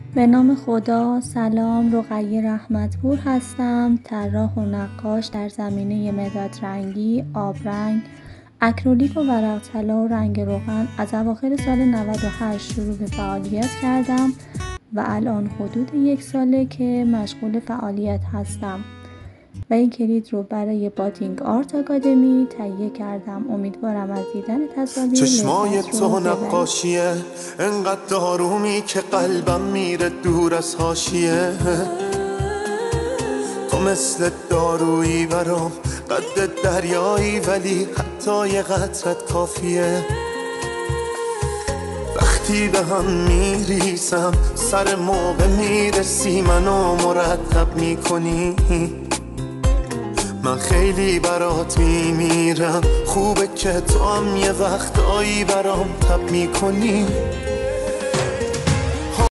به نام خدا. سلام، رگه‌ی رحمتپور هستم، طراح و نقاش در زمینه مداد رنگی، آبرنگ، اکریلیک و ورق طلا و رنگ روغن. از اواخر سال 98 شروع به فعالیت کردم و الان حدود 1 ساله که مشغول فعالیت هستم و این کلید رو برای بادینگ آرت آکادمی تهیه کردم. امیدوارم از دیدن تصاویر چشمای لذت تو رو ببرید. نقاشیه، انقدر دارومی که قلبم میره دور از حاشیه. تو مثل دارویی برام، قد دریایی ولی حتی یه قطرت کافیه. وقتی به هم میریسم سر موقع میرسی، منو مرتب میکنی. من خیلی برات میمیرم، خوبه که تو هم یه وقتایی برام تب میکنی.